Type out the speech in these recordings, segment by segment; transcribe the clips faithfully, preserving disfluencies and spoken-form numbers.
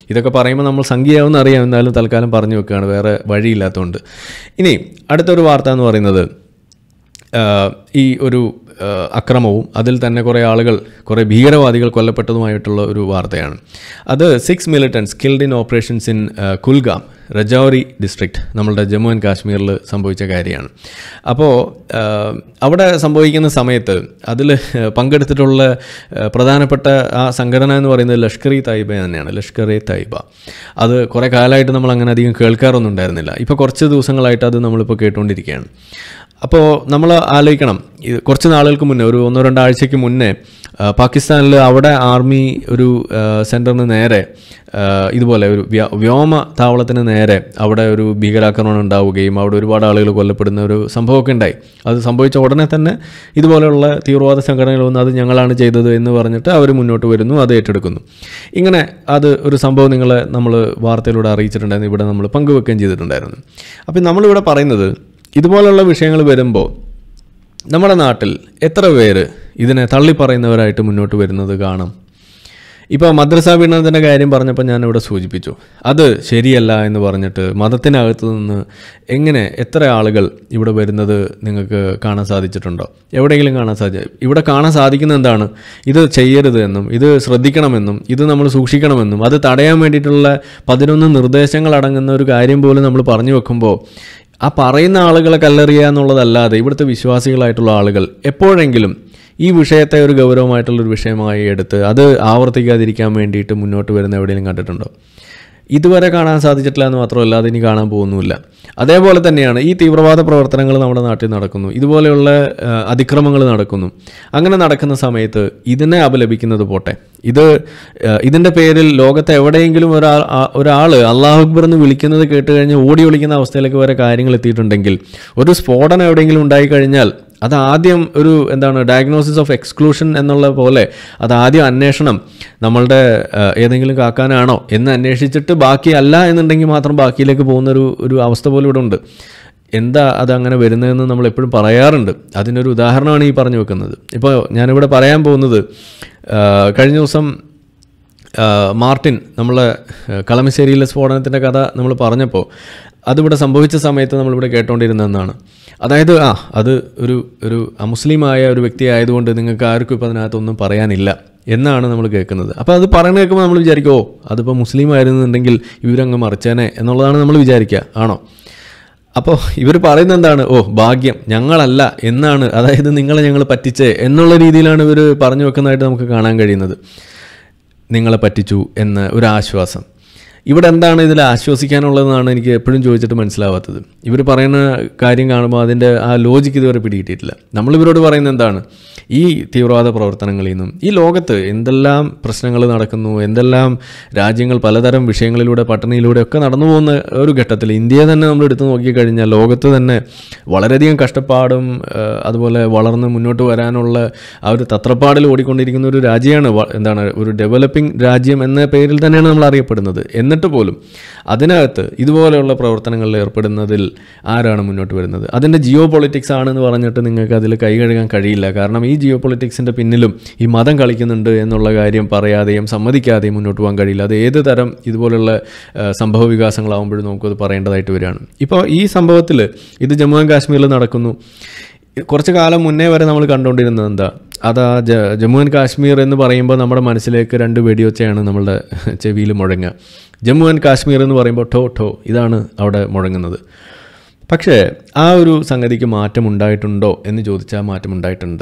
ഇതൊക്കെ പറയുമ്പോൾ നമ്മൾ സംഖ്യയാവുമെന്ന് അറിയാം, എന്നാലും തൽക്കാലം പറഞ്ഞു വെക്കുകയാണ്, വേറെ വഴിയില്ലാത്തതുകൊണ്ട്. ഇനി അടുത്തൊരു വാർത്ത എന്ന് പറയുന്നത് ഈ ഒരു അക്രമവും അതിൽ തന്നെ കുറേ ആളുകൾ, കുറേ ഭീകരവാദികൾ കൊല്ലപ്പെട്ടതുമായിട്ടുള്ള ഒരു വാർത്തയാണ്. അത് six militants killed in operations in Kulgam, Rajouri district, നമ്മളുടെ ജമ്മു ആൻഡ് കാശ്മീരിൽ സംഭവിച്ച കാര്യമാണ്. അപ്പോൾ അവിടെ സംഭവിക്കുന്ന സമയത്ത് അതിൽ പങ്കെടുത്തിട്ടുള്ള പ്രധാനപ്പെട്ട ആ സംഘടന എന്ന് പറയുന്നത് ലഷ്കർ ഇ തയ്ബ തന്നെയാണ്. ലഷ്കർ ഇ തയ്ബ അത് കുറേ കാലമായിട്ട് നമ്മൾ അങ്ങനെ അധികം കേൾക്കാറൊന്നും ഉണ്ടായിരുന്നില്ല. ഇപ്പോൾ കുറച്ച് ദിവസങ്ങളായിട്ട് അത് നമ്മളിപ്പോൾ കേട്ടുകൊണ്ടിരിക്കുകയാണ്. അപ്പോൾ നമ്മൾ ആലോചിക്കണം, കുറച്ച് നാളുകൾക്ക് മുന്നേ, ഒരു ഒന്നോ രണ്ടാഴ്ചയ്ക്ക് മുന്നേ പാകിസ്ഥാനിൽ അവിടെ ആർമി ഒരു സെൻറ്ററിന് നേരെ ഇതുപോലെ ഒരു വ്യോമ താവളത്തിന് നേരെ അവിടെ ഒരു ഭീകരാക്രമണം ഉണ്ടാവുകയും അവിടെ ഒരുപാട് ആളുകൾ കൊല്ലപ്പെടുന്ന ഒരു സംഭവമൊക്കെ ഉണ്ടായി. അത് സംഭവിച്ച ഉടനെ തന്നെ ഇതുപോലെയുള്ള തീവ്രവാദ സംഘടനകൾ വന്ന് അത് ഞങ്ങളാണ് ചെയ്തത് എന്ന് പറഞ്ഞിട്ട് അവർ മുന്നോട്ട് വരുന്നു, അത് ഏറ്റെടുക്കുന്നു. ഇങ്ങനെ അത് ഒരു സംഭവം നിങ്ങളെ നമ്മൾ വാർത്തയിലൂടെ അറിയിച്ചിട്ടുണ്ടായിരുന്നു, ഇവിടെ നമ്മൾ പങ്കുവെക്കുകയും ചെയ്തിട്ടുണ്ടായിരുന്നു. അപ്പം നമ്മളിവിടെ പറയുന്നത്, ഇതുപോലുള്ള വിഷയങ്ങൾ വരുമ്പോൾ നമ്മുടെ നാട്ടിൽ എത്ര പേര് ഇതിനെ തള്ളിപ്പറയുന്നവരായിട്ട് മുന്നോട്ട് വരുന്നത് കാണാം. ഇപ്പോൾ മദ്രസ പീഡനത്തിൻ്റെ കാര്യം പറഞ്ഞപ്പോൾ ഞാനിവിടെ സൂചിപ്പിച്ചു, അത് ശരിയല്ല എന്ന് പറഞ്ഞിട്ട് മതത്തിനകത്ത് നിന്ന് എങ്ങനെ എത്ര ആളുകൾ ഇവിടെ വരുന്നത് നിങ്ങൾക്ക് കാണാൻ സാധിച്ചിട്ടുണ്ടോ? എവിടെയെങ്കിലും കാണാൻ സാധിച്ചു? ഇവിടെ കാണാൻ സാധിക്കുന്ന എന്താണ്, ഇത് ചെയ്യരുത് എന്നും ഇത് ശ്രദ്ധിക്കണമെന്നും ഇത് നമ്മൾ സൂക്ഷിക്കണമെന്നും അത് തടയാൻ വേണ്ടിയിട്ടുള്ള പതിനൊന്ന് നിർദ്ദേശങ്ങൾ അടങ്ങുന്ന ഒരു കാര്യം പോലും നമ്മൾ പറഞ്ഞു വെക്കുമ്പോൾ ആ പറയുന്ന ആളുകളെ കല്ലെറിയുക എന്നുള്ളതല്ലാതെ ഇവിടുത്തെ വിശ്വാസികളായിട്ടുള്ള ആളുകൾ എപ്പോഴെങ്കിലും ഈ വിഷയത്തെ ഒരു ഗൗരവമായിട്ടുള്ളൊരു വിഷയമായി എടുത്ത് അത് ആവർത്തിക്കാതിരിക്കാൻ വേണ്ടിയിട്ട് മുന്നോട്ട് വരുന്ന എവിടെയെങ്കിലും കണ്ടിട്ടുണ്ടോ? ഇതുവരെ കാണാൻ സാധിച്ചിട്ടില്ല എന്ന് മാത്രമല്ല, അതിനി കാണാൻ പോകുന്നുമില്ല. അതേപോലെ തന്നെയാണ് ഈ തീവ്രവാദ പ്രവർത്തനങ്ങൾ നമ്മുടെ നാട്ടിൽ നടക്കുന്നു, ഇതുപോലെയുള്ള അതിക്രമങ്ങൾ നടക്കുന്നു. അങ്ങനെ നടക്കുന്ന സമയത്ത് ഇതിനെ അപലപിക്കുന്നത് പോട്ടെ, ഇത് ഇതിൻ്റെ പേരിൽ ലോകത്തെ എവിടെയെങ്കിലും ഒരാൾ ഒരാൾ അല്ലാഹു അക്ബർ എന്ന് വിളിക്കുന്നത് കേട്ട് കഴിഞ്ഞാൽ ഓടി ഒളിക്കുന്ന അവസ്ഥയിലേക്ക് വരെ കാര്യങ്ങൾ എത്തിയിട്ടുണ്ടെങ്കിൽ, ഒരു സ്ഫോടനം എവിടെയെങ്കിലും ഉണ്ടായിക്കഴിഞ്ഞാൽ അത് ആദ്യം ഒരു എന്താണ് ഡയഗ്നോസിസ് ഓഫ് എക്സ്ക്ലൂഷൻ എന്നുള്ള പോലെ അത് ആദ്യം അന്വേഷണം നമ്മളുടെ ഏതെങ്കിലും കാക്കാനാണോ എന്ന് അന്വേഷിച്ചിട്ട് ബാക്കി അല്ല എന്നുണ്ടെങ്കിൽ മാത്രം ബാക്കിയിലേക്ക് പോകുന്നൊരു ഒരു അവസ്ഥ പോലും ഇവിടെ ഉണ്ട്. എന്താ അതങ്ങനെ വരുന്നതെന്ന് നമ്മൾ എപ്പോഴും പറയാറുണ്ട്. അതിനൊരു ഉദാഹരണമാണ് ഈ പറഞ്ഞു വെക്കുന്നത്. ഇപ്പോൾ ഞാനിവിടെ പറയാൻ പോകുന്നത്, കഴിഞ്ഞ ദിവസം മാർട്ടിൻ നമ്മളെ കളമശ്ശേരിയിലെ സ്ഫോടനത്തിൻ്റെ കഥ നമ്മൾ പറഞ്ഞപ്പോൾ അതിവിടെ സംഭവിച്ച സമയത്ത് നമ്മളിവിടെ കേട്ടോണ്ടിരുന്നതെന്നാണ്. അതായത് ആ അത് ഒരു ഒരു അമുസ്ലിമായ ഒരു വ്യക്തി ആയതുകൊണ്ട് നിങ്ങൾക്ക് ആർക്കും ഇപ്പോൾ അതിനകത്തൊന്നും പറയാനില്ല എന്നാണ് നമ്മൾ കേൾക്കുന്നത്. അപ്പോൾ അത് പറയുന്നത് കേൾക്കുമ്പോൾ നമ്മൾ വിചാരിക്കും, ഓ അതിപ്പോൾ മുസ്ലിം ആയിരുന്നുണ്ടെങ്കിൽ ഇവരങ്ങ് മറിച്ചേനെ എന്നുള്ളതാണ് നമ്മൾ വിചാരിക്കുക. ആണോ? അപ്പോൾ ഇവർ പറയുന്നത് എന്താണ്? ഓ ഭാഗ്യം, ഞങ്ങളല്ല എന്നാണ്, അതായത് നിങ്ങളെ ഞങ്ങൾ പറ്റിച്ചേ എന്നുള്ള രീതിയിലാണ് ഇവർ പറഞ്ഞു വെക്കുന്നതായിട്ട് നമുക്ക് കാണാൻ കഴിയുന്നത്. നിങ്ങളെ പറ്റിച്ചു എന്ന ഒരു ആശ്വാസം. ഇവിടെ എന്താണ് ഇതിൽ ആശ്വസിക്കാനുള്ളതെന്നാണ് എനിക്ക് എപ്പോഴും ചോദിച്ചിട്ട് മനസ്സിലാവാത്തത്. ഇവർ പറയുന്ന കാര്യം കാണുമ്പോൾ അതിൻ്റെ ആ ലോജിക്ക് ഇതുവരെ പിടികിട്ടിയിട്ടില്ല. നമ്മളിവരോട് പറയുന്നത് എന്താണ്? ഈ തീവ്രവാദ പ്രവർത്തനങ്ങളിൽ നിന്നും ഈ ലോകത്ത് എന്തെല്ലാം പ്രശ്നങ്ങൾ നടക്കുന്നു, എന്തെല്ലാം രാജ്യങ്ങൾ പലതരം വിഷയങ്ങളിലൂടെ പട്ടിണിയിലൂടെ ഒക്കെ നടന്നു പോകുന്ന ഒരു ഘട്ടത്തിൽ ഇന്ത്യയെ തന്നെ നമ്മൾ എടുത്തു നോക്കിക്കഴിഞ്ഞാൽ ലോകത്ത് തന്നെ വളരെയധികം കഷ്ടപ്പാടും അതുപോലെ വളർന്ന് മുന്നോട്ട് വരാനുള്ള ആ ഒരു തത്രപ്പാടിൽ ഓടിക്കൊണ്ടിരിക്കുന്ന ഒരു രാജ്യമാണ്. എന്താണ് ഒരു ഡെവലപ്പിംഗ് രാജ്യം എന്ന പേരിൽ തന്നെയാണ് നമ്മൾ അറിയപ്പെടുന്നത്. എന്നിട്ട് പോലും അതിനകത്ത് ഇതുപോലെയുള്ള പ്രവർത്തനങ്ങളിൽ ഏർപ്പെടുന്നതിൽ ആരാണ് മുന്നോട്ട് വരുന്നത്? അതിൻ്റെ ജിയോ പൊളിറ്റിക്സ് ആണെന്ന് പറഞ്ഞിട്ട് നിങ്ങൾക്ക് അതിൽ കൈ കഴുകാൻ കഴിയില്ല. കാരണം ഈ ജിയോ പൊളിറ്റിക്സിൻ്റെ പിന്നിലും ഈ മതം കളിക്കുന്നുണ്ട് എന്നുള്ള കാര്യം പറയാതെയും സമ്മതിക്കാതെയും മുന്നോട്ട് പോകാൻ കഴിയില്ല. അത് ഏത് തരം ഇതുപോലുള്ള സംഭവ വികാസങ്ങളാകുമ്പോഴും നമുക്കത് പറയേണ്ടതായിട്ട് വരികയാണ്. ഇപ്പോൾ ഈ സംഭവത്തിൽ ഇത് ജമ്മു ആൻഡ് കാശ്മീരിൽ നടക്കുന്നു. കുറച്ച് കാലം മുന്നേ വരെ നമ്മൾ കണ്ടുകൊണ്ടിരുന്നത് എന്താ? അതാ ജ ജമ്മു ആൻഡ് കാശ്മീർ എന്ന് പറയുമ്പോൾ നമ്മുടെ മനസ്സിലേക്ക് രണ്ട് വെടിയൊച്ചയാണ് നമ്മളുടെ ചെവിയിൽ മുഴങ്ങുക. ജമ്മു ആൻഡ് കാശ്മീർ എന്ന് പറയുമ്പോൾ ഠോ ഠോ ഇതാണ് അവിടെ മുഴങ്ങുന്നത്. പക്ഷേ ആ ഒരു സംഗതിക്ക് മാറ്റം ഉണ്ടായിട്ടുണ്ടോ എന്ന് ചോദിച്ചാൽ മാറ്റം ഉണ്ടായിട്ടുണ്ട്.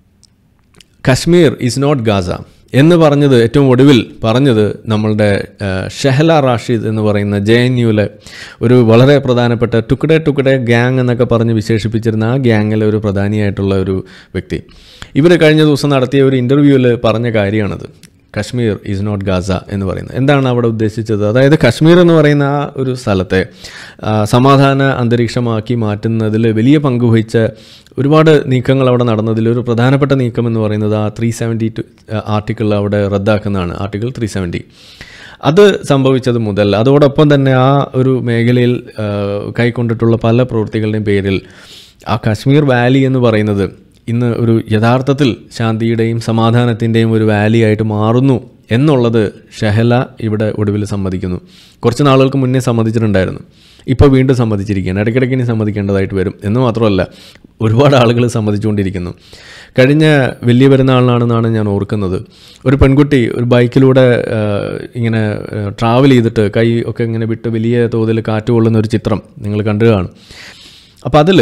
കശ്മീർ ഈസ് നോട്ട് ഗാസ എന്ന് പറഞ്ഞത് ഏറ്റവും ഒടുവിൽ പറഞ്ഞത് നമ്മളുടെ ഷെഹല റാഷിദ് എന്ന് പറയുന്ന ജെ എൻ യുവിലെ ഒരു വളരെ പ്രധാനപ്പെട്ട ടുക്കഡെ ടുക്കഡെ ഗ്യാങ് എന്നൊക്കെ പറഞ്ഞ് വിശേഷിപ്പിച്ചിരുന്ന ആ ഗ്യാങ്ങിലെ ഒരു പ്രധാനിയായിട്ടുള്ള ഒരു വ്യക്തി. ഇവർ കഴിഞ്ഞ ദിവസം നടത്തിയ ഒരു ഇൻ്റർവ്യൂവിൽ പറഞ്ഞ കാര്യമാണത്. കശ്മീർ ഈസ് നോട്ട് ഗാസ എന്ന് പറയുന്നത്. എന്താണ് അവിടെ ഉദ്ദേശിച്ചത്? അതായത് കശ്മീർ എന്ന് പറയുന്ന ആ ഒരു സ്ഥലത്തെ സമാധാന അന്തരീക്ഷമാക്കി മാറ്റുന്നതിൽ വലിയ പങ്ക് വഹിച്ച ഒരുപാട് നീക്കങ്ങൾ അവിടെ നടന്നതിൽ ഒരു പ്രധാനപ്പെട്ട നീക്കം എന്ന് പറയുന്നത് ആ ത്രീ സെവൻറ്റി ടു ആർട്ടിക്കിൾ അവിടെ റദ്ദാക്കുന്നതാണ്. ആർട്ടിക്കിൾ ത്രീ സെവൻറ്റി അത് സംഭവിച്ചത് മുതൽ അതോടൊപ്പം തന്നെ ആ ഒരു മേഖലയിൽ കൈക്കൊണ്ടിട്ടുള്ള പല പ്രവൃത്തികളുടെയും പേരിൽ ആ കശ്മീർ വാലി എന്ന് പറയുന്നത് ഇന്ന് ഒരു യഥാർത്ഥത്തിൽ ശാന്തിയുടെയും സമാധാനത്തിൻ്റെയും ഒരു വാലി ആയിട്ട് മാറുന്നു എന്നുള്ളത് ഷഹല ഇവിടെ ഒടുവിൽ സമ്മതിക്കുന്നു. കുറച്ച് നാളുകൾക്ക് മുന്നേ സമ്മതിച്ചിട്ടുണ്ടായിരുന്നു, ഇപ്പോൾ വീണ്ടും സമ്മതിച്ചിരിക്കുകയാണ്. ഇടയ്ക്കിടയ്ക്ക് ഇനി സമ്മതിക്കേണ്ടതായിട്ട് വരും എന്ന് മാത്രമല്ല, ഒരുപാട് ആളുകൾ സമ്മതിച്ചുകൊണ്ടിരിക്കുന്നു. കഴിഞ്ഞ വലിയ പെരുന്നാളിനാണെന്നാണ് ഞാൻ ഓർക്കുന്നത്, ഒരു പെൺകുട്ടി ഒരു ബൈക്കിലൂടെ ഇങ്ങനെ ട്രാവൽ ചെയ്തിട്ട് കൈ ഒക്കെ ഇങ്ങനെ വിട്ട് വലിയ തോതിൽ കാറ്റ് കൊള്ളുന്ന ഒരു ചിത്രം നിങ്ങൾ കണ്ടു കാണും. അപ്പോൾ അതിൽ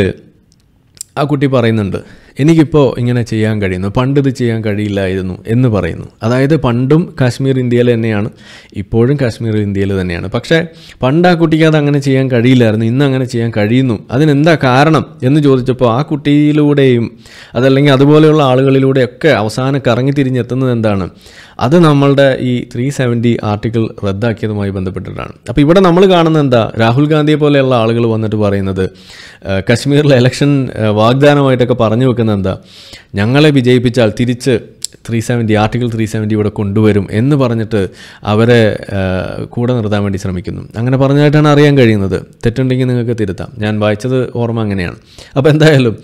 ആ കുട്ടി പറയുന്നുണ്ട്, എനിക്കിപ്പോൾ ഇങ്ങനെ ചെയ്യാൻ കഴിയുന്നു, പണ്ട് ഇത് ചെയ്യാൻ കഴിയില്ലായിരുന്നു എന്ന് പറയുന്നു. അതായത് പണ്ടും കാശ്മീർ ഇന്ത്യയിൽ തന്നെയാണ്, ഇപ്പോഴും കാശ്മീർ ഇന്ത്യയിൽ തന്നെയാണ്. പക്ഷേ പണ്ട് ആ കുട്ടിക്ക് അത് അങ്ങനെ ചെയ്യാൻ കഴിയില്ലായിരുന്നു, ഇന്ന് അങ്ങനെ ചെയ്യാൻ കഴിയുന്നു. അതിനെന്താ കാരണം എന്ന് ചോദിച്ചപ്പോൾ ആ കുട്ടിയിലൂടെയും അതല്ലെങ്കിൽ അതുപോലെയുള്ള ആളുകളിലൂടെയൊക്കെ അവസാനം കറങ്ങി തിരിഞ്ഞെത്തുന്നത് എന്താണ്? അത് നമ്മളുടെ ഈ ത്രീ സെവൻറ്റി ആർട്ടിക്കിൾ റദ്ദാക്കിയതുമായി ബന്ധപ്പെട്ടിട്ടാണ്. അപ്പോൾ ഇവിടെ നമ്മൾ കാണുന്നത് എന്താ? രാഹുൽ ഗാന്ധിയെ പോലെയുള്ള ആളുകൾ വന്നിട്ട് പറയുന്നത്, കശ്മീരിലെ ഇലക്ഷൻ വാഗ്ദാനമായിട്ടൊക്കെ പറഞ്ഞു വെക്കുന്നത് എന്താ, ഞങ്ങളെ വിജയിപ്പിച്ചാൽ തിരിച്ച് three seventy article three seventy ഇവിടെ കൊണ്ടുവരും എന്ന് പറഞ്ഞിട്ട് അവരെ കൂടെ നിർത്താൻ വേണ്ടി ശ്രമിക്കുന്നു. അങ്ങനെ പറഞ്ഞായിട്ടാണ് അറിയാൻ കഴിയുന്നത്. തെറ്റുണ്ടെങ്കിൽ നിങ്ങൾക്ക് തിരുത്താം, ഞാൻ വായിച്ചത് ഓർമ്മ അങ്ങനെയാണ്. അപ്പോൾ എന്തായാലും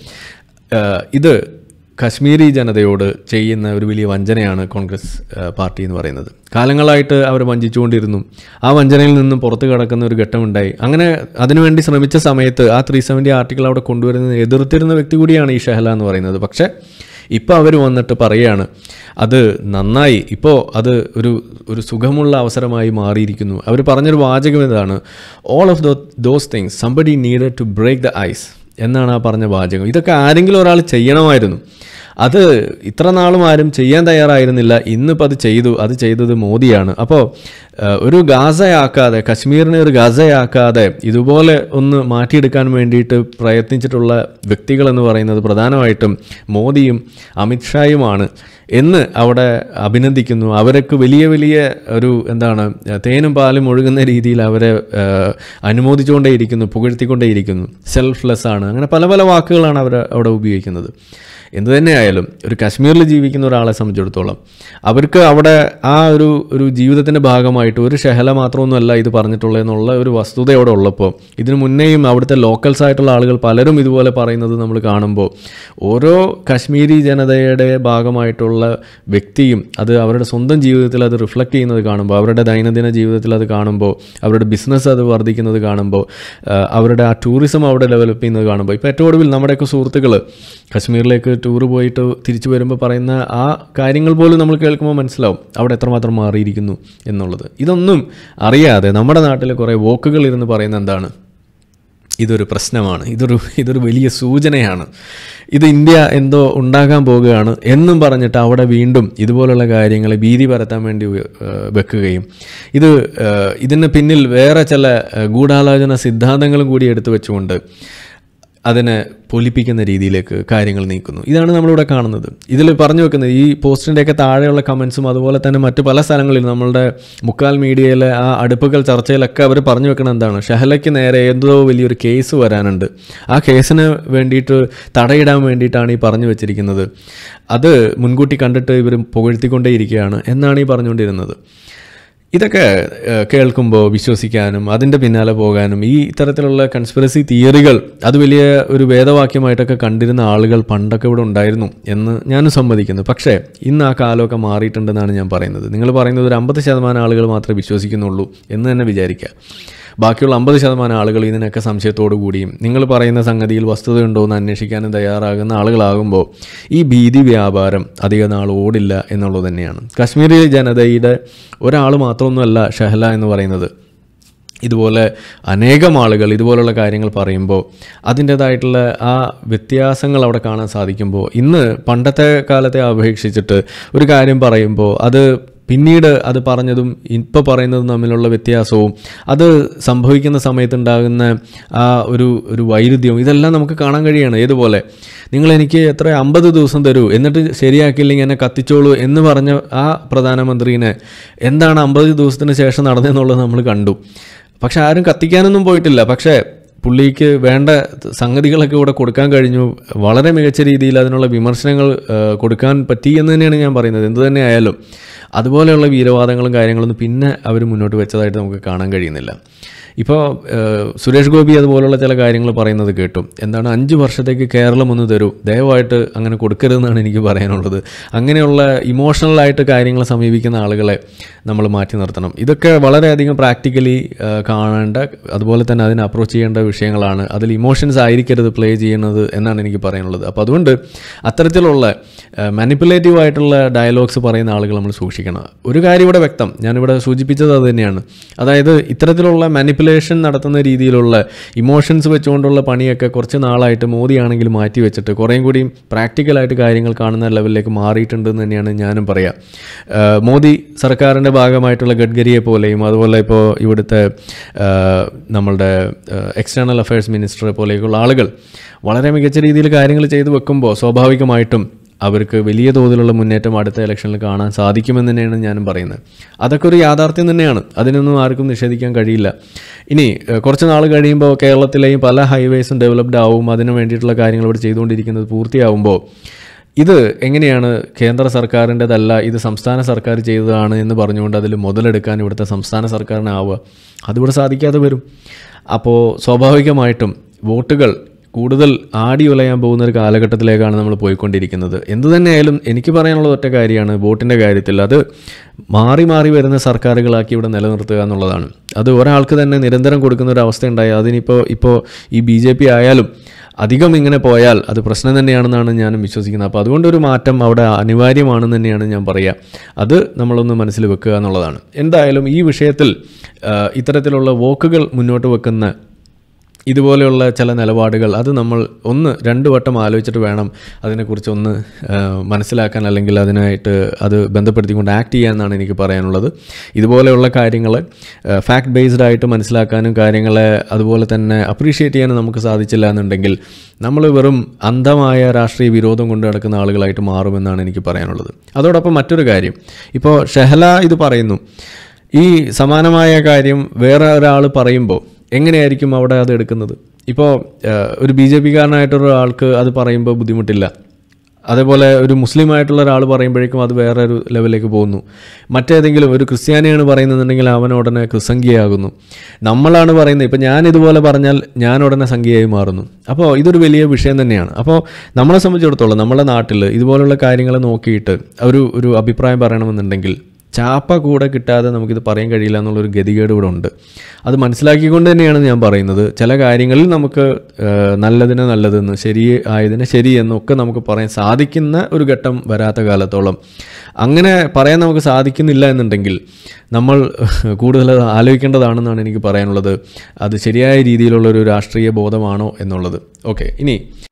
ഇത് കശ്മീരി ജനതയോട് ചെയ്യുന്ന ഒരു വലിയ വഞ്ചനയാണ് കോൺഗ്രസ് പാർട്ടി എന്ന് പറയുന്നത്. കാലങ്ങളായിട്ട് അവർ വഞ്ചിച്ചുകൊണ്ടിരുന്നു. ആ വഞ്ചനയിൽ നിന്നും പുറത്ത് കിടക്കുന്ന ഒരു ഘട്ടമുണ്ടായി. അങ്ങനെ അതിനുവേണ്ടി ശ്രമിച്ച സമയത്ത് ആ ത്രീ സെവൻറ്റി ആർട്ടിക്കിൾ അവിടെ കൊണ്ടുവരുന്നത് എതിർത്തിരുന്ന വ്യക്തി കൂടിയാണ് ഈ ഷഹല എന്ന് പറയുന്നത്. പക്ഷേ ഇപ്പോൾ അവർ വന്നിട്ട് പറയുകയാണ് അത് നന്നായി, ഇപ്പോൾ അത് ഒരു ഒരു സുഖമുള്ള അവസരമായി മാറിയിരിക്കുന്നു. അവർ പറഞ്ഞൊരു വാചകം ഇതാണ്, all of though those things somebody needed to break the ice എന്നാണ് ആ പറഞ്ഞ വാചകം. ഇതൊക്കെ ആരെങ്കിലും ഒരാൾ ചെയ്യണമായിരുന്നു. അത് ഇത്ര നാളും ആരും ചെയ്യാൻ തയ്യാറായിരുന്നില്ല. ഇന്നിപ്പോൾ അത് ചെയ്തു. അത് ചെയ്തത് മോദിയാണ്. അപ്പോൾ ഒരു ഗാസയാക്കാതെ, കശ്മീരിനെ ഒരു ഗാസയാക്കാതെ ഇതുപോലെ ഒന്ന് മാറ്റിയെടുക്കാൻ വേണ്ടിയിട്ട് പ്രയത്നിച്ചിട്ടുള്ള വ്യക്തികളെന്ന് പറയുന്നത് പ്രധാനമായിട്ടും മോദിയും അമിത്ഷായുമാണ് എന്ന് അവിടെ അഭിനന്ദിക്കുന്നു. അവർക്ക് വലിയ വലിയ ഒരു എന്താണ് തേനും പാലും ഒഴുകുന്ന രീതിയിൽ അവരെ അനുമോദിച്ചുകൊണ്ടേയിരിക്കുന്നു, പുകഴ്ത്തിക്കൊണ്ടേയിരിക്കുന്നു. സെൽഫ്ലെസ് ആണ്, അങ്ങനെ പല പല വാക്കുകളാണ് അവർ അവിടെ ഉപയോഗിക്കുന്നത്. എന്തു തന്നെയായാലും ഒരു കാശ്മീരിൽ ജീവിക്കുന്ന ഒരാളെ സംബന്ധിച്ചിടത്തോളം അവർക്ക് അവിടെ ആ ഒരു ഒരു ജീവിതത്തിൻ്റെ ഭാഗമായിട്ട് ഒരു ഷഹല മാത്രമൊന്നുമല്ല ഇത് പറഞ്ഞിട്ടുള്ളത് എന്നുള്ള ഒരു വസ്തുത അവിടെ ഉള്ളപ്പോൾ, ഇതിനു മുന്നേയും അവിടുത്തെ ലോക്കൽസ് ആയിട്ടുള്ള ആളുകൾ പലരും ഇതുപോലെ പറയുന്നത് നമ്മൾ കാണുമ്പോൾ, ഓരോ കാശ്മീരി ജനതയുടെ ഭാഗമായിട്ടുള്ള വ്യക്തിയും അത് അവരുടെ സ്വന്തം ജീവിതത്തിൽ അത് റിഫ്ലക്റ്റ് ചെയ്യുന്നത് കാണുമ്പോൾ, അവരുടെ ദൈനംദിന ജീവിതത്തിൽ അത് കാണുമ്പോൾ, അവരുടെ ബിസിനസ് അത് വർദ്ധിക്കുന്നത് കാണുമ്പോൾ, അവരുടെ ആ ടൂറിസം അവിടെ ഡെവലപ്പ് ചെയ്യുന്നത് കാണുമ്പോൾ, ഇപ്പോൾ ഏറ്റവും ഒടുവിൽ നമ്മുടെയൊക്കെ സുഹൃത്തുക്കൾ കശ്മീരിലേക്ക് ടൂറ് പോയിട്ട് തിരിച്ചു വരുമ്പോൾ പറയുന്ന ആ കാര്യങ്ങൾ പോലും നമ്മൾ കേൾക്കുമ്പോൾ മനസ്സിലാവും അവിടെ എത്രമാത്രം മാറിയിരിക്കുന്നു എന്നുള്ളത്. ഇതൊന്നും അറിയാതെ നമ്മുടെ നാട്ടിൽ കുറേ വോക്കുകൾ ഇരുന്ന് പറയുന്ന എന്താണ്, ഇതൊരു പ്രശ്നമാണ്, ഇതൊരു ഇതൊരു വലിയ സൂചനയാണ്, ഇത് ഇന്ത്യ എന്തോ ഉണ്ടാകാൻ പോകുകയാണ് എന്നും പറഞ്ഞിട്ട് അവിടെ വീണ്ടും ഇതുപോലുള്ള കാര്യങ്ങളെ ഭീതി പരത്താൻ വേണ്ടി വെക്കുകയും ഇത് ഇതിന് പിന്നിൽ വേറെ ചില ഗൂഢാലോചന സിദ്ധാന്തങ്ങളും കൂടി എടുത്തു വെച്ചുകൊണ്ട് അതിനെ പൊലിപ്പിക്കുന്ന രീതിയിലേക്ക് കാര്യങ്ങൾ നീക്കുന്നു. ഇതാണ് നമ്മളിവിടെ കാണുന്നത്. ഇതിൽ പറഞ്ഞു വെക്കുന്നത് ഈ പോസ്റ്റിൻ്റെയൊക്കെ താഴെയുള്ള കമൻസും അതുപോലെ തന്നെ മറ്റു പല സ്ഥലങ്ങളിൽ നമ്മളുടെ മുക്കാൽ മീഡിയയിലെ ആ അടുപ്പുകൾ ചർച്ചയിലൊക്കെ അവർ പറഞ്ഞു വെക്കണം എന്താണ്, ഷഹലയ്ക്ക് നേരെ എന്തോ വലിയൊരു കേസ് വരാനുണ്ട്, ആ കേസിന് വേണ്ടിയിട്ട് തടയിടാൻ വേണ്ടിയിട്ടാണ് ഈ പറഞ്ഞു വെച്ചിരിക്കുന്നത്, അത് മുൻകൂട്ടി കണ്ടിട്ട് ഇവർ പുകഴ്ത്തിക്കൊണ്ടേയിരിക്കുകയാണ് എന്നാണ് ഈ പറഞ്ഞുകൊണ്ടിരുന്നത്. ഇതൊക്കെ കേൾക്കുമ്പോൾ വിശ്വസിക്കാനും അതിൻ്റെ പിന്നാലെ പോകാനും ഈ ഇത്തരത്തിലുള്ള കൺസ്പിറസി തിയറികൾ അത് വലിയ ഒരു വേദവാക്യമായിട്ടൊക്കെ കണ്ടിരുന്ന ആളുകൾ പണ്ടൊക്കെ ഇവിടെ ഉണ്ടായിരുന്നു എന്ന് ഞാനും സമ്മതിക്കുന്നു. പക്ഷേ ഇന്ന് ആ കാലമൊക്കെ മാറിയിട്ടുണ്ടെന്നാണ് ഞാൻ പറയുന്നത്. നിങ്ങൾ പറയുന്നത് ഒരു അമ്പത് ശതമാനം ആളുകൾ മാത്രമേ വിശ്വസിക്കുന്നുള്ളൂ എന്ന് തന്നെ വിചാരിക്കുക. ബാക്കിയുള്ള അമ്പത് ശതമാനം ആളുകൾ ഇതിനൊക്കെ സംശയത്തോടു കൂടിയും നിങ്ങൾ പറയുന്ന സംഗതിയിൽ വസ്തുതയുണ്ടോ എന്ന് അന്വേഷിക്കാനും തയ്യാറാകുന്ന ആളുകളാകുമ്പോൾ ഈ ഭീതി വ്യാപാരം അധിക നാൾ ഓടില്ല എന്നുള്ളത് തന്നെയാണ്. കാശ്മീരി ജനതയുടെ ഒരാൾ മാത്രമൊന്നുമല്ല ഷഹല എന്ന് പറയുന്നത്. ഇതുപോലെ അനേകം ആളുകൾ ഇതുപോലുള്ള കാര്യങ്ങൾ പറയുമ്പോൾ അതിൻ്റേതായിട്ടുള്ള ആ വ്യത്യാസങ്ങൾ അവിടെ കാണാൻ സാധിക്കുമ്പോൾ, ഇന്ന് പണ്ടത്തെ കാലത്തെ അപേക്ഷിച്ചിട്ട് ഒരു കാര്യം പറയുമ്പോൾ അത് പിന്നീട് അത് പറഞ്ഞതും ഇപ്പോൾ പറയുന്നതും തമ്മിലുള്ള വ്യത്യാസവും അത് സംഭവിക്കുന്ന സമയത്തുണ്ടാകുന്ന ആ ഒരു ഒരു വൈരുദ്ധ്യവും ഇതെല്ലാം നമുക്ക് കാണാൻ കഴിയുകയാണ്. ഏതുപോലെ നിങ്ങളെനിക്ക് എത്ര അമ്പത് ദിവസം തരൂ, എന്നിട്ട് ശരിയാക്കിയില്ലെങ്കിൽ എന്നെ കത്തിച്ചോളൂ എന്ന് പറഞ്ഞ ആ പ്രധാനമന്ത്രീനെ എന്താണ് അമ്പത് ദിവസത്തിന് ശേഷം നടന്നതെന്നുള്ളത് നമ്മൾ കണ്ടു. പക്ഷെ ആരും കത്തിക്കാനൊന്നും പോയിട്ടില്ല. പക്ഷേ പുള്ളിക്ക് വേണ്ട സംഗതികളൊക്കെ ഇവിടെ കൊടുക്കാൻ കഴിഞ്ഞു. വളരെ മികച്ച രീതിയിൽ അതിനുള്ള വിമർശനങ്ങൾ കൊടുക്കാൻ പറ്റി എന്ന് തന്നെയാണ് ഞാൻ പറയുന്നത്. എന്തു തന്നെ ആയാലും അതുപോലെയുള്ള വീരവാദങ്ങളും കാര്യങ്ങളൊന്നും പിന്നെ അവർ മുന്നോട്ട് വെച്ചതായിട്ട് നമുക്ക് കാണാൻ കഴിയുന്നില്ല. ഇപ്പോൾ സുരേഷ് ഗോപി അതുപോലുള്ള ചില കാര്യങ്ങൾ പറയുന്നത് കേട്ടു. എന്താണ്, അഞ്ച് വർഷത്തേക്ക് കേരളം ഒന്ന് തരൂ, ദയവായിട്ട് അങ്ങനെ കൊടുക്കരുതെന്നാണ് എനിക്ക് പറയാനുള്ളത്. അങ്ങനെയുള്ള ഇമോഷണലായിട്ട് കാര്യങ്ങൾ സമീപിക്കുന്ന ആളുകളെ നമ്മൾ മാറ്റി നിർത്തണം. ഇതൊക്കെ വളരെയധികം പ്രാക്ടിക്കലി കാണേണ്ട, അതുപോലെ തന്നെ അതിനെ അപ്രോച്ച് ചെയ്യേണ്ട വിഷയങ്ങളാണ്. അതിൽ ഇമോഷൻസ് ആയിരിക്കരുത് പ്ലേ ചെയ്യുന്നത് എന്നാണ് എനിക്ക് പറയാനുള്ളത്. അപ്പോൾ അതുകൊണ്ട് അത്തരത്തിലുള്ള മാനിപ്പുലേറ്റീവ് ആയിട്ടുള്ള ഡയലോഗ്സ് പറയുന്ന ആളുകൾ നമ്മൾ സൂക്ഷിക്കണം. ഒരു കാര്യം ഇവിടെ വ്യക്തം, ഞാനിവിടെ സൂചിപ്പിച്ചത് അത് തന്നെയാണ്. അതായത് ഇത്തരത്തിലുള്ള മാനിപ്പുലേഷൻ നടത്തുന്ന രീതിയിലുള്ള ഇമോഷൻസ് വെച്ചുകൊണ്ടുള്ള പണിയൊക്കെ കുറച്ച് നാളായിട്ട് മോദിയാണെങ്കിൽ മാറ്റി വെച്ചിട്ട് കുറേയും കൂടിയും പ്രാക്ടിക്കലായിട്ട് കാര്യങ്ങൾ കാണുന്ന ലെവലിലേക്ക് മാറിയിട്ടുണ്ടെന്ന് തന്നെയാണ് ഞാനും പറയാം. മോദി സർക്കാരിൻ്റെ ഭാഗമായിട്ടുള്ള ഗഡ്കരിയെ പോലെയും അതുപോലെ ഇപ്പോൾ ഇവിടുത്തെ നമ്മളുടെ എക്സ്റ്റേണൽ അഫയേഴ്സ് മിനിസ്റ്ററെ പോലെയൊക്കെയുള്ള ആളുകൾ വളരെ മികച്ച രീതിയിൽ കാര്യങ്ങൾ ചെയ്തു വെക്കുമ്പോൾ സ്വാഭാവികമായിട്ടും അവർക്ക് വലിയ തോതിലുള്ള മുന്നേറ്റം അടുത്ത ഇലക്ഷനിൽ കാണാൻ സാധിക്കുമെന്ന് തന്നെയാണ് ഞാനും പറയുന്നത്. അതൊക്കെ ഒരു യാഥാർത്ഥ്യം തന്നെയാണ്, അതിനൊന്നും ആർക്കും നിഷേധിക്കാൻ കഴിയില്ല. ഇനി കുറച്ച് നാൾ കഴിയുമ്പോൾ കേരളത്തിലെയും പല ഹൈവേസും ഡെവലപ്ഡ് ആവും, അതിന് വേണ്ടിയിട്ടുള്ള കാര്യങ്ങൾ ഇവിടെ ചെയ്തുകൊണ്ടിരിക്കുന്നത് പൂർത്തിയാവുമ്പോൾ ഇത് എങ്ങനെയാണ് കേന്ദ്ര സർക്കാരിൻ്റെതല്ല, ഇത് സംസ്ഥാന സർക്കാർ ചെയ്തതാണ് എന്ന് പറഞ്ഞുകൊണ്ട് അതിൽ മുതലെടുക്കാൻ ഇവിടുത്തെ സംസ്ഥാന സർക്കാരിനാവുക? അതിവിടെ സാധിക്കാതെ വരും. അപ്പോൾ സ്വാഭാവികമായിട്ടും വോട്ടുകൾ കൂടുതൽ ആടി ഉലയാൻ പോകുന്ന ഒരു കാലഘട്ടത്തിലേക്കാണ് നമ്മൾ പോയിക്കൊണ്ടിരിക്കുന്നത്. എന്തു തന്നെയായാലും എനിക്ക് പറയാനുള്ള ഒറ്റ കാര്യമാണ്, വോട്ടിൻ്റെ കാര്യത്തിൽ അത് മാറി മാറി വരുന്ന സർക്കാരുകളാക്കി ഇവിടെ നിലനിർത്തുക എന്നുള്ളതാണ്. അത് ഒരാൾക്ക് തന്നെ നിരന്തരം കൊടുക്കുന്ന ഒരു അവസ്ഥ ഉണ്ടായി. അതിനിപ്പോൾ ഇപ്പോൾ ഈ ബി ജെ പി ആയാലും അധികം ഇങ്ങനെ പോയാൽ അത് പ്രശ്നം തന്നെയാണെന്നാണ് ഞാനും വിശ്വസിക്കുന്നത്. അപ്പോൾ അതുകൊണ്ടൊരു മാറ്റം അവിടെ അനിവാര്യമാണെന്ന് തന്നെയാണ് ഞാൻ പറയുക. അത് നമ്മളൊന്ന് മനസ്സിൽ വെക്കുക എന്നുള്ളതാണ്. എന്തായാലും ഈ വിഷയത്തിൽ ഇത്തരത്തിലുള്ള വോക്കുകൾ മുന്നോട്ട് വെക്കുന്ന ഇതുപോലെയുള്ള ചില നിലപാടുകൾ അത് നമ്മൾ ഒന്ന് രണ്ട് വട്ടം ആലോചിച്ചിട്ട് വേണം അതിനെക്കുറിച്ച് ഒന്ന് മനസ്സിലാക്കാൻ, അല്ലെങ്കിൽ അതിനായിട്ട് അത് ബന്ധപ്പെടുത്തിക്കൊണ്ട് ആക്ട് ചെയ്യാമെന്നാണ് എനിക്ക് പറയാനുള്ളത്. ഇതുപോലെയുള്ള കാര്യങ്ങൾ ഫാക്ട് ബേസ്ഡ് ആയിട്ട് മനസ്സിലാക്കാനും കാര്യങ്ങളെ അതുപോലെ തന്നെ അപ്രീഷിയേറ്റ് ചെയ്യാനും നമുക്ക് സാധിച്ചില്ല എന്നുണ്ടെങ്കിൽ നമ്മൾ വെറും അന്ധമായ രാഷ്ട്രീയ വിരോധം കൊണ്ട് നടക്കുന്ന ആളുകളായിട്ട് മാറുമെന്നാണ് എനിക്ക് പറയാനുള്ളത്. അതോടൊപ്പം മറ്റൊരു കാര്യം, ഇപ്പോൾ ഷഹല ഇത് പറയുന്നു, ഈ സമാനമായ കാര്യം വേറെ ഒരാൾ പറയുമ്പോൾ എങ്ങനെയായിരിക്കും അവിടെ അത് എടുക്കുന്നത്? ഇപ്പോൾ ഒരു ബി ജെ പിക്കാരനായിട്ടൊരു ആൾക്ക് അത് പറയുമ്പോൾ ബുദ്ധിമുട്ടില്ല, അതേപോലെ ഒരു മുസ്ലിം ആയിട്ടുള്ള ഒരാൾ പറയുമ്പോഴേക്കും അത് വേറെ ഒരു ലെവലിലേക്ക് പോകുന്നു. മറ്റേതെങ്കിലും ഒരു ക്രിസ്ത്യാനിയാണ് പറയുന്നതെന്നുണ്ടെങ്കിൽ അവൻ ഉടനെ ക്രിസംഖ്യയാകുന്നു. നമ്മളാണ് പറയുന്നത്, ഇപ്പോൾ ഞാൻ ഇതുപോലെ പറഞ്ഞാൽ ഞാൻ ഉടനെ സംഖ്യയായി മാറുന്നു. അപ്പോൾ ഇതൊരു വലിയ വിഷയം തന്നെയാണ്. അപ്പോൾ നമ്മളെ സംബന്ധിച്ചിടത്തോളം നമ്മുടെ നാട്ടിൽ ഇതുപോലുള്ള കാര്യങ്ങൾ നോക്കിയിട്ട് ഒരു ഒരു അഭിപ്രായം പറയണമെന്നുണ്ടെങ്കിൽ ചാപ്പ കൂടെ കിട്ടാതെ നമുക്കിത് പറയാൻ കഴിയില്ല എന്നുള്ളൊരു ഗതികേട് ഇവിടെ ഉണ്ട്. അത് മനസ്സിലാക്കിക്കൊണ്ട് തന്നെയാണ് ഞാൻ പറയുന്നത്. ചില കാര്യങ്ങളിൽ നമുക്ക് നല്ലതിന് നല്ലതെന്ന്, ശരി ആയതിന് ശരി എന്നൊക്കെ നമുക്ക് പറയാൻ സാധിക്കുന്ന ഒരു ഘട്ടം വരാത്ത കാലത്തോളം, അങ്ങനെ പറയാൻ നമുക്ക് സാധിക്കുന്നില്ല എന്നുണ്ടെങ്കിൽ നമ്മൾ കൂടുതൽ ആലോചിക്കേണ്ടതാണെന്നാണ് എനിക്ക് പറയാനുള്ളത്. അത് ശരിയായ രീതിയിലുള്ളൊരു രാഷ്ട്രീയ ബോധമാണോ എന്നുള്ളത്. ഓക്കെ, ഇനി